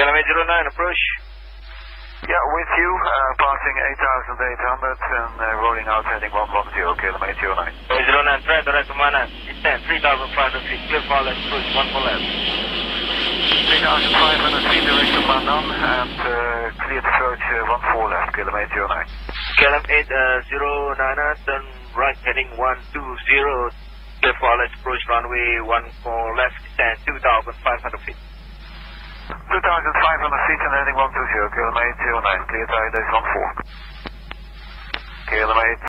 KLM 809, approach. Yeah, with you, passing 8,800 and rolling out heading 110, KLM 809. 809, try direct to Mana, descend 3,500 feet, clear for left, approach 1 for left. 3,500 feet direct to Manan and clear to approach 1 left, KLM 809. KLM 809, turn right heading 120, clear for left, approach runway 14 left, descend 2,500 feet. 2,500 feet and heading 120, KLM 809, clear to dash 14. KLM 8.